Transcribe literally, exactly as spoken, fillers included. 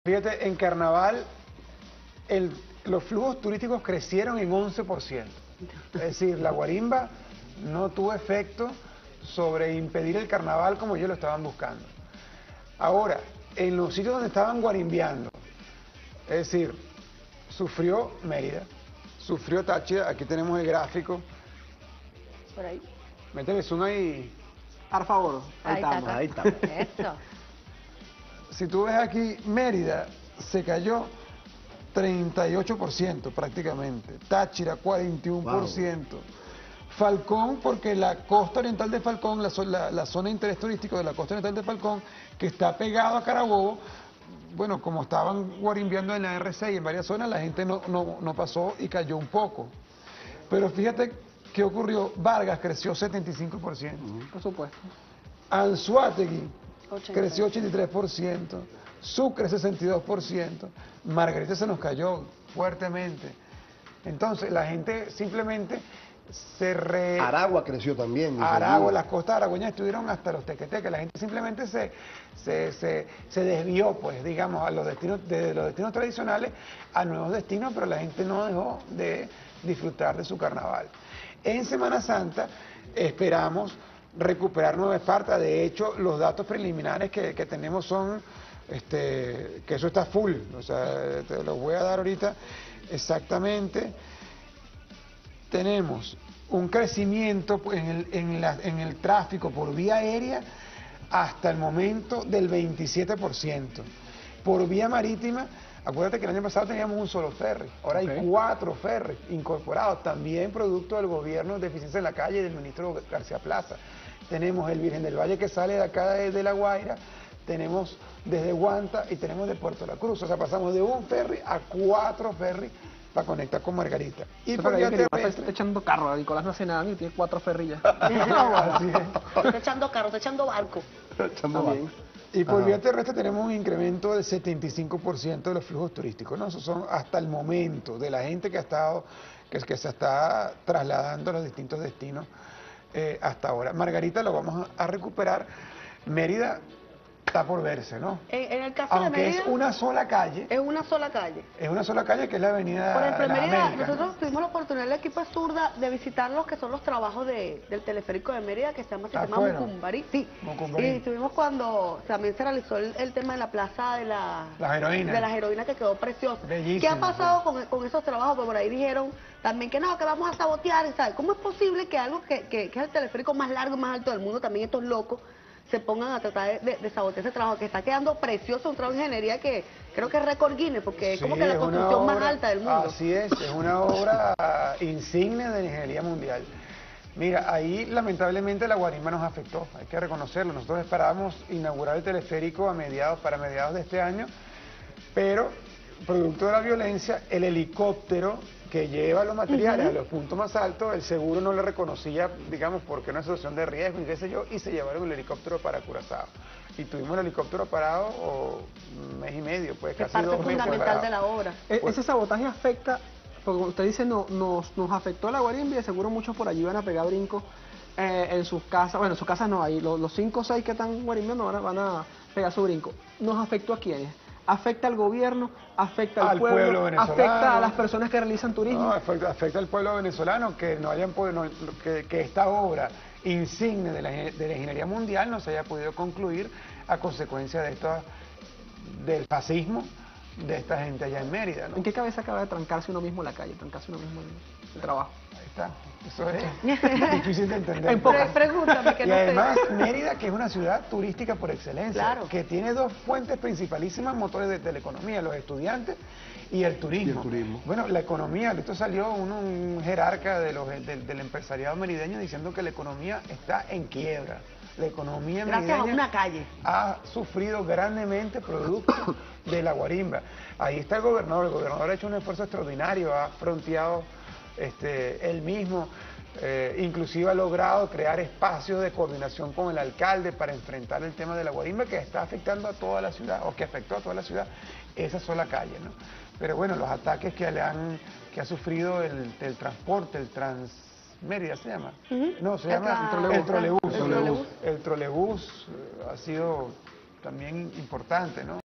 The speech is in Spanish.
Fíjate, en Carnaval el, los flujos turísticos crecieron en once por ciento. Es decir, la guarimba no tuvo efecto sobre impedir el carnaval como ellos lo estaban buscando. Ahora, en los sitios donde estaban guarimbeando, es decir, sufrió Mérida, sufrió Táchira, aquí tenemos el gráfico. Por ahí. Métele zoom ahí. Por favor, ahí, Ahí estamos, está, ahí estamos. Eso. Si tú ves aquí, Mérida se cayó treinta y ocho por ciento prácticamente, Táchira cuarenta y uno por ciento. Wow. Falcón, porque la costa oriental de Falcón, la, la, la zona de interés turístico de la costa oriental de Falcón, que está pegado a Carabobo, bueno, como estaban guarimbeando en la R seis y en varias zonas, la gente no, no, no pasó y cayó un poco. Pero fíjate qué ocurrió, Vargas creció setenta y cinco por ciento. Uh-huh. Por supuesto. Anzoátegui ochenta. creció ochenta y tres por ciento, Sucre sesenta y dos por ciento, Margarita se nos cayó fuertemente. Entonces la gente simplemente se re... Aragua creció también. Aragua, las costas aragüeñas estuvieron hasta los tequeteques, la gente simplemente se, se, se, se desvió, pues, digamos, a los destinos, de los destinos tradicionales a nuevos destinos, pero la gente no dejó de disfrutar de su carnaval. En Semana Santa esperamos recuperar Nueva Esparta. De hecho, los datos preliminares que, que tenemos son este, que eso está full, o sea, te los voy a dar ahorita exactamente. Tenemos un crecimiento en el, en, la, en el tráfico por vía aérea hasta el momento del veintisiete por ciento. Por vía marítima, acuérdate que el año pasado teníamos un solo ferry, ahora okay. hay cuatro ferries incorporados, también producto del gobierno de eficiencia en la calle del ministro García Plaza. Tenemos el Virgen del Valle que sale de acá de, de La Guaira, tenemos desde Guanta y tenemos de Puerto La Cruz. O sea, pasamos de un ferry a cuatro ferries para conectar con Margarita. Y por vía terrestre... Está echando carro, Nicolás no hace nada ni tiene cuatro ferrillas. Así es. Está echando carro, está echando barco. Echando barco. Y por vía terrestre tenemos un incremento del setenta y cinco por ciento de los flujos turísticos, ¿no? Esos son hasta el momento de la gente que ha estado, que, que se está trasladando a los distintos destinos eh, hasta ahora. Margarita lo vamos a, a recuperar. Mérida está por verse, ¿no? En, en el caso Aunque de Mérida, es una sola calle. Es una sola calle. Es una sola calle que es la avenida Por ejemplo, en Mérida, Américas, nosotros ¿no? tuvimos la oportunidad del equipo Zurda de visitar los que son los trabajos de, del teleférico de Mérida, que se llama, se Ah, llama fueron. Mucumbarí. Sí. Mucumbarí. Y estuvimos cuando también se realizó el, el tema de la plaza de la, Las heroínas. de las heroínas, que quedó preciosa. Bellísimo, ¿Qué ha pasado sí. con, con esos trabajos? Pues por ahí dijeron también que no, que vamos a sabotear, ¿sabes? ¿Cómo es posible que algo que, que, que es el teleférico más largo y más alto del mundo, también estos locos se pongan a tratar de, de, de sabotear ese trabajo, que está quedando precioso, un trabajo de ingeniería que creo que es récord Guinness, porque es Sí, como que la es una construcción más obra- alta del mundo. Así es, es una obra insignia de la ingeniería mundial. Mira, ahí lamentablemente la guarimba nos afectó, hay que reconocerlo. Nosotros esperábamos inaugurar el teleférico a mediados, para mediados de este año, pero producto de la violencia, el helicóptero que lleva los materiales uh-huh. a los puntos más altos, el seguro no le reconocía, digamos, porque era una situación de riesgo y qué sé yo, y se llevaron el helicóptero para Curazao. Y tuvimos el helicóptero parado o un mes y medio, pues que casi parte dos meses fundamental parado. de la obra. E- Pues- ese sabotaje afecta, porque como usted dice, no, nos, nos afectó a la guarimba y de seguro muchos por allí van a pegar brincos eh, en sus casas. Bueno, en sus casas no, ahí los, los cinco o seis que están guarimbeando van a, van a pegar su brinco. ¿Nos afectó a quiénes? Afecta al gobierno, afecta al, Al pueblo, pueblo venezolano. afecta a las personas que realizan turismo. No, afecta, afecta al pueblo venezolano que no hayan podido, no, que, que esta obra insigne de la, de la ingeniería mundial no se haya podido concluir a consecuencia de esto, del fascismo de esta gente allá en Mérida, ¿no? ¿En qué cabeza acaba de trancarse uno mismo en la calle, trancarse uno mismo en el trabajo? Ahí está, eso es difícil de entender. En pocas. Pre- Pregúntame, que Y no sé. además Mérida, que es una ciudad turística por excelencia, Claro. que tiene dos fuentes principalísimas motores de, de la economía, los estudiantes y el turismo. Y el turismo. Bueno, la economía, esto salió uno, un jerarca de los, de- del empresariado merideño diciendo que la economía está en quiebra. La economía Gracias a merideña una calle. ha sufrido grandemente producto de la guarimba. Ahí está el gobernador, el gobernador ha hecho un esfuerzo extraordinario, ha fronteado este, él mismo, eh, inclusive ha logrado crear espacios de coordinación con el alcalde para enfrentar el tema de la guarimba que está afectando a toda la ciudad, o que afectó a toda la ciudad, esa sola calle, ¿no? Pero bueno, los ataques que le han, que ha sufrido el, el transporte, el trans... Mérida se llama. Ujú. No, se El llama tra- el trolebús. el trolebús. El trolebús eh, ha sido también importante, ¿no?